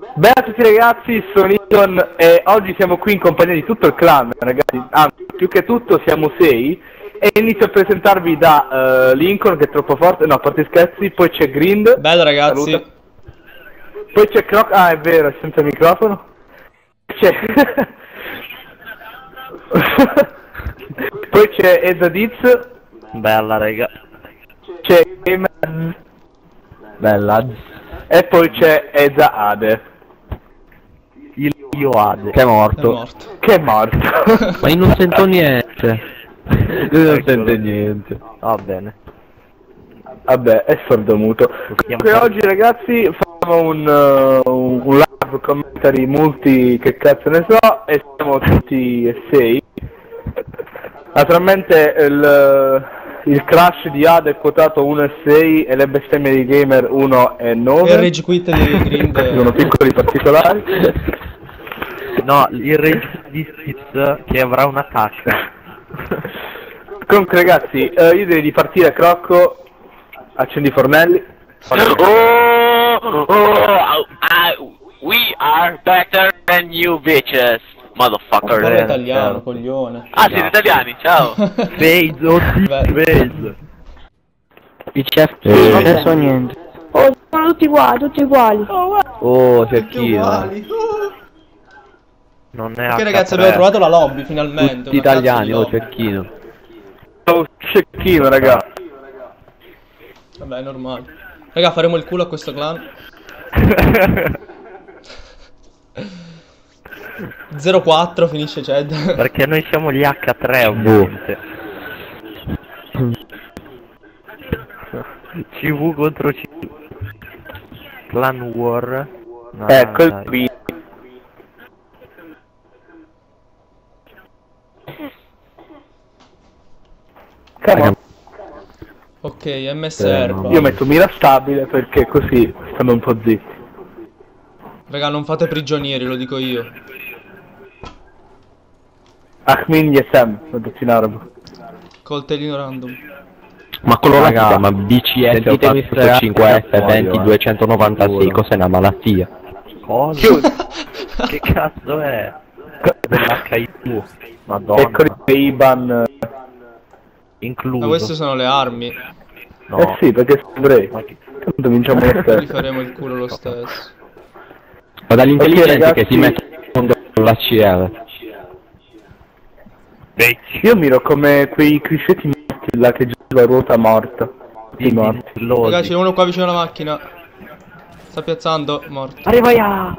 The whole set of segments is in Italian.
Bene a tutti ragazzi, sono Iton e oggi siamo qui in compagnia di tutto il clan, ragazzi, anzi, più che tutto siamo 6 e inizio a presentarvi da Lincoln che è troppo forte, no, a parte scherzi, poi c'è Grind. Bello ragazzi. Saluta. Poi c'è Croc, è vero, è senza microfono. C'è... poi c'è Ezadiz. Bella raga. C'è Gamer. Bella. E poi c'è Eza Ade. Io Ade. Che è morto. Che è morto. Ma io non sento niente. Lui non sente niente. Va bene. Vabbè, è sordomuto. Comunque oggi ragazzi facciamo un live commentary multi, che cazzo ne so, e siamo tutti e 6. Naturalmente il crash di Ade è quotato 1,6 e le bestemmie di Gamer 1,9. E il rage quit di Grind sono piccoli particolari. No, il rage di Stiz che avrà una cacca. Comunque ragazzi, io direi di partire. Crocco, accendi i fornelli. We are better than you bitches, motherfucker. Parla italiano, coglione. Ah, siete italiani, ciao. Phase, Phase. Il chef Non ne so niente. Oh, sono tutti uguali. Oh, Cecchino. Non è Ok H3. ragazzi, abbiamo trovato la lobby finalmente. Tutti una cazzo italiani, di oh lobby. Cecchino. Oh, Cecchino, raga. Vabbè, è normale. Raga, faremo il culo a questo clan. 0-4 finisce Ced. Perché noi siamo gli H3 ovviamente. CV contro CV. Clan War. No, Ecco il dai. qui. Ok, MSR. no. Io metto mira stabile perché così stanno un po' zitti. Raga, non fate prigionieri, lo dico io. Ahmin Yesem, lo detto in arabo. Coltellino random. Ma quello Raga, là si chiama BCS sentitemi 805F 20296, cos'è una malattia? Cosa? Che cazzo è? Dell'HIV. Madonna. Eccoli IBAN. Incluso. Ma queste sono le armi. No. Eh sì, perché sembrei. Tanto vinciamo lo Gli stesso. faremo il culo lo stesso. Ma dagli intelligenti ragazzi, che si mettono con la CL. Io miro come quei criscetti morti là che già la ruota morta. Tutti morti. Raga, c'è uno qua vicino alla macchina. Sta piazzando, morto. Arriva ya!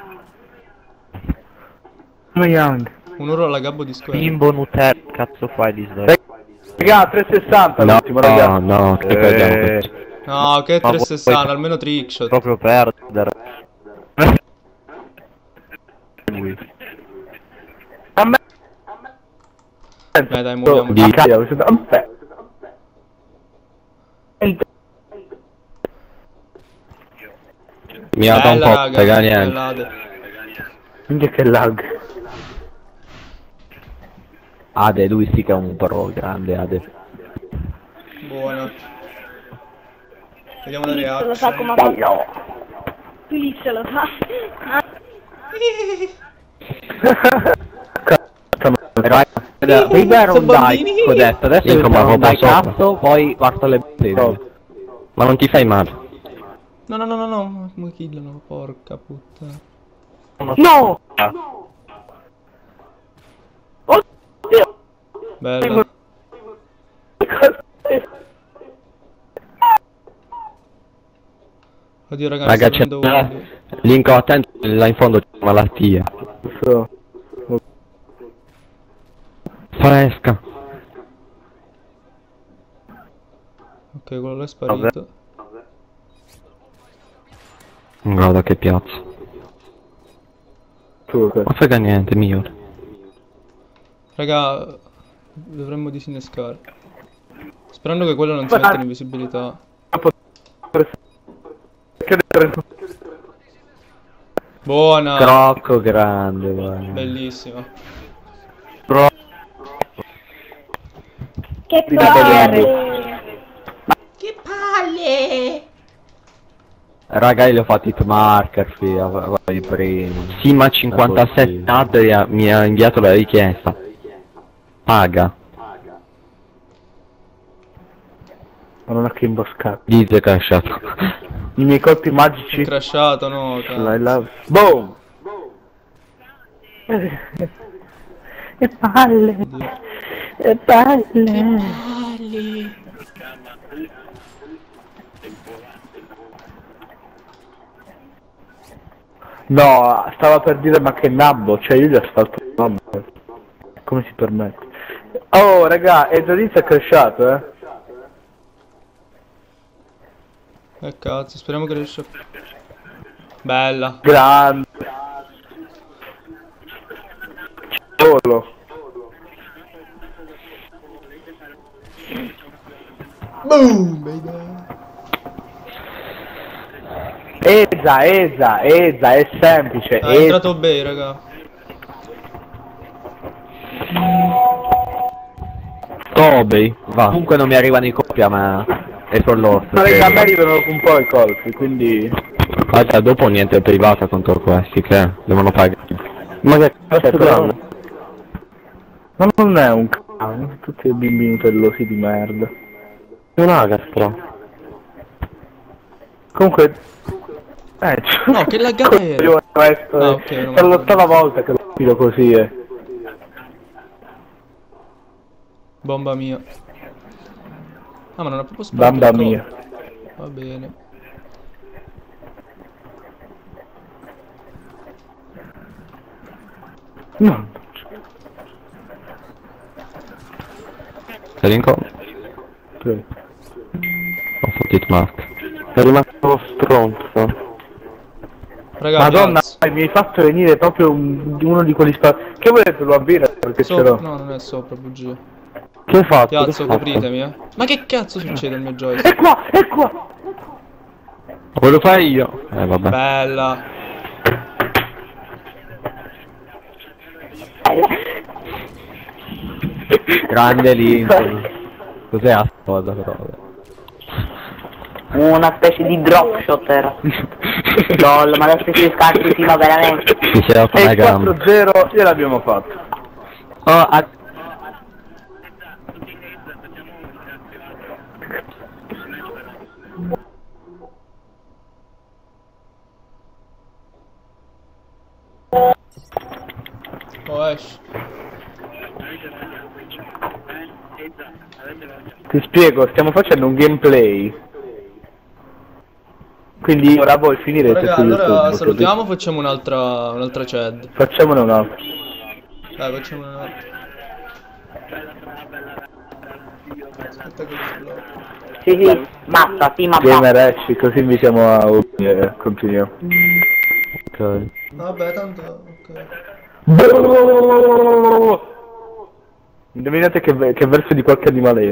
Young. Un urlo alla gabbo di square. Bimbo Nutella, cazzo fai di Sdai? Raga, 360 No, l'ultimo, raga. no, che perdiamo. No, che Ma 360, vuoi- almeno trickshot. Proprio perdere. A me. Dai, muoviamo. Di- Vabbè. Mi ha dato un Bella, po', raga, frega niente. bellade. Minchia che lag. Ade, lui sì che è un pro, grande Ade. Buona. Vediamo la Lo reazione. sa come bello. Filizio lo sa. Però prima era un dai, ho detto, adesso Io è un dai sopra. cazzo, poi parto le bottiglie. Ma non ti fai male. No, come killano, porca puttana. No! Bella. Oddio raga, mi Raga, sta c'è venendo uno. Linko, attento, là in fondo c'è una malattia. So. Fresca. Ok, quello là è sparito. Guarda che piazza. Ma frega niente, mio. Raga, dovremmo disinnescare. Sperando che quello non si metta in invisibilità. Buona! Crocco grande, guarda. Bellissima. Che Diventa palle. Che palle! Raga, io li ho fatti hit marker, i primi. Sì, ma 57 Adria mi ha inviato la richiesta. Paga. Ma non è che imboscato. Dice che è crashato. I miei colpi È magici. crashato, no, cazzo. Boom! E palle. E palle. No, stava per dire ma che nabbo, cioè io gli asfalto il nabbo. Come si permette? Oh raga, Ezadizio è crashato, Cazzo, speriamo che riesca. Bella. Grande. Solo. Boom, baby. Esa, è semplice. Ah, è entrato B, raga. Tobey, va. Comunque non mi arrivano i colpi a me. E con l'orso. Ma raga, a me arrivano un po' i colpi, quindi... Guarda, dopo niente privata contro questi che devono pagare. Ma che cazzo grande? Ma non è un c***o, tutti i bambini pellosi di merda. È un Agastra. Comunque... No, che laggata era? Questo, Ah, ok, non per me lo l'ottava volta che lo tiro così, Bomba mia. Ah, ma non ha proprio sparato. Bamba il colpo. mia. Va bene. No. Selinko? Sì. Ho fatto hit mark. È rimasto uno stronzo. Raga, Madonna, piazza. mi hai fatto venire proprio uno di quelli Che volete lo avvire perché ce l'ho? No, non è sopra, bugia. Che hai fatto? Piazzo, Che hai fatto? copritemi, Ma che cazzo succede al mio joystick? È qua, è qua! Lo voglio fare io. Vabbè. Bella. Grande Lincoln. Cos'è la cosa però? Una specie di drop shot era. Lol, ma adesso si scatti, sì, ma veramente. Ti c'era E una il gamba. 4-0 gliel'abbiamo fatto. Oh, Oh, esci. Ti spiego, stiamo facendo un gameplay. Quindi ora voi finirete Raga, su allora YouTube, salutiamo, facciamo un'altra chat. così. Facciamone un'altra. Dai, facciamo un'altra. Aspetta che esplode. Sì, basta, sì, ma basta. Gamer esci, così invitiamo a continuiamo. ok. Vabbè, tanto... ok. Indovinate che verso di qualche animale è.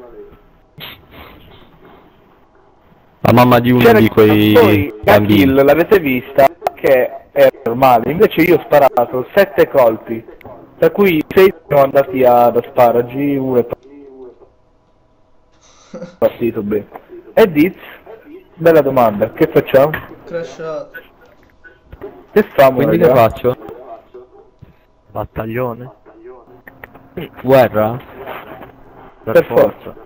La mamma di uno C'era di quei poi la bambini. kill, l'avete vista, che è normale, invece io ho sparato 7 colpi, tra cui 6 sono andati ad asparagi, uno è partito bene. E Diz, bella domanda, che facciamo? Crashato. Che famo, Quindi che raga? faccio? Battaglione? Guerra? Per forza.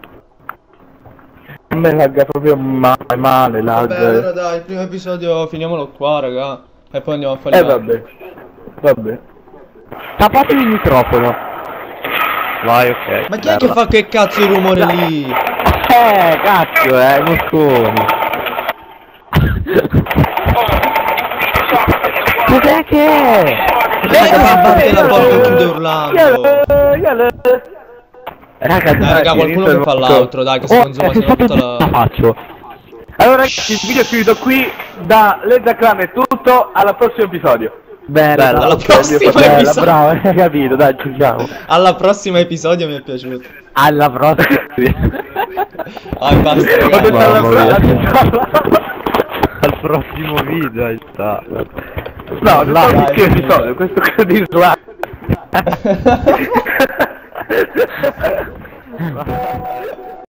A me lagga proprio male, lag. Vabbè, allora dai, il primo episodio finiamolo qua, raga. E poi andiamo a fare Vabbè. Tappate il microfono. Vai, ok. Ma chi è che fa che cazzo di rumore lì? Cazzo, mocconi. Cos'è che è? Ma batte la porta e chiude urlando. Raga, Raga, qualcuno che fa l'altro, dai, che si consuma sennò tutta la... faccio. Allora ragazzi, il video è finito qui, da Lezza Clan è tutto, al prossimo episodio. Bella, Alla prossima bella, episodio. bravo, hai capito, dai, ci siamo. Alla prossima episodio mi è piaciuto. Alla prossima. Basta, Ho detto raga. alla Al prossimo video, hai sta. No, ho detto al prossimo episodio, questo credo di slide.